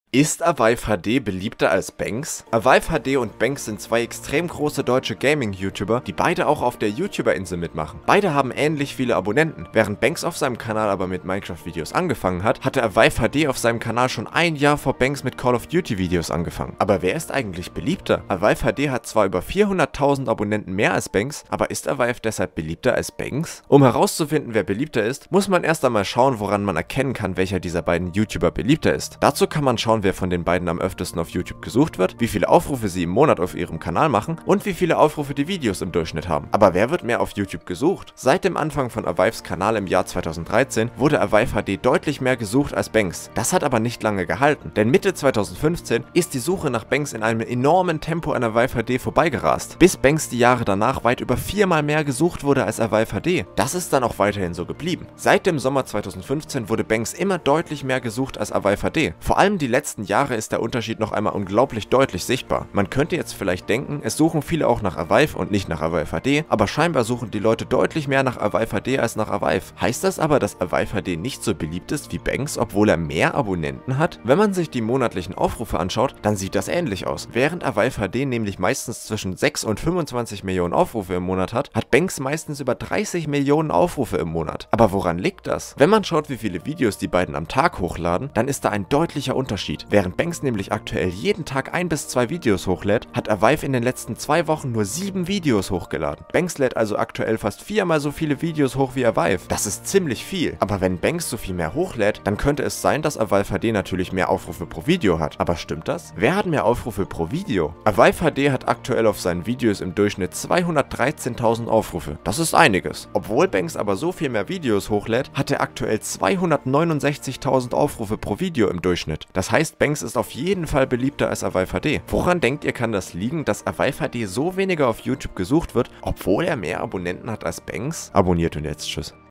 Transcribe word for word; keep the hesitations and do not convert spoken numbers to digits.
Ist Avive H D beliebter als Banks? Avive H D und Banks sind zwei extrem große deutsche Gaming-YouTuber, die beide auch auf der YouTuber-Insel mitmachen. Beide haben ähnlich viele Abonnenten. Während Banks auf seinem Kanal aber mit Minecraft-Videos angefangen hat, hatte Avive H D auf seinem Kanal schon ein Jahr vor Banks mit Call of Duty-Videos angefangen. Aber wer ist eigentlich beliebter? Avive H D hat zwar über vierhunderttausend Abonnenten mehr als Banks, aber ist Avive deshalb beliebter als Banks? Um herauszufinden, wer beliebter ist, muss man erst einmal schauen, woran man erkennen kann, welcher dieser beiden YouTuber beliebter ist. Dazu kann man schauen, wer von den beiden am öftesten auf YouTube gesucht wird, wie viele Aufrufe sie im Monat auf ihrem Kanal machen und wie viele Aufrufe die Videos im Durchschnitt haben. Aber wer wird mehr auf YouTube gesucht? Seit dem Anfang von Avives Kanal im Jahr zweitausenddreizehn wurde Avive H D deutlich mehr gesucht als Banks. Das hat aber nicht lange gehalten, denn Mitte zweitausendfünfzehn ist die Suche nach Banks in einem enormen Tempo an Avive H D vorbeigerast, bis Banks die Jahre danach weit über viermal mehr gesucht wurde als Avive H D. Das ist dann auch weiterhin so geblieben. Seit dem Sommer zweitausendfünfzehn wurde Banks immer deutlich mehr gesucht als Avive H D. Vor allem die letzten Jahre ist der Unterschied noch einmal unglaublich deutlich sichtbar. Man könnte jetzt vielleicht denken, es suchen viele auch nach Avive und nicht nach Avive H D, aber scheinbar suchen die Leute deutlich mehr nach Avive H D als nach Avive. Heißt das aber, dass Avive H D nicht so beliebt ist wie Banks, obwohl er mehr Abonnenten hat? Wenn man sich die monatlichen Aufrufe anschaut, dann sieht das ähnlich aus. Während Avive H D nämlich meistens zwischen sechs und fünfundzwanzig Millionen Aufrufe im Monat hat, hat Banks meistens über dreißig Millionen Aufrufe im Monat. Aber woran liegt das? Wenn man schaut, wie viele Videos die beiden am Tag hochladen, dann ist da ein deutlicher Unterschied. Während Banks nämlich aktuell jeden Tag ein bis zwei Videos hochlädt, hat Avive in den letzten zwei Wochen nur sieben Videos hochgeladen. Banks lädt also aktuell fast viermal so viele Videos hoch wie Avive. Das ist ziemlich viel. Aber wenn Banks so viel mehr hochlädt, dann könnte es sein, dass Avive H D natürlich mehr Aufrufe pro Video hat. Aber stimmt das? Wer hat mehr Aufrufe pro Video? Avive H D hat aktuell auf seinen Videos im Durchschnitt zweihundertdreizehntausend Aufrufe. Das ist einiges. Obwohl Banks aber so viel mehr Videos hochlädt, hat er aktuell zweihundertneunundsechzigtausend Aufrufe pro Video im Durchschnitt. Das heißt, Banks ist auf jeden Fall beliebter als Avive H D. Woran denkt ihr, kann das liegen, dass Avive H D so weniger auf YouTube gesucht wird, obwohl er mehr Abonnenten hat als Banks? Abonniert und jetzt tschüss.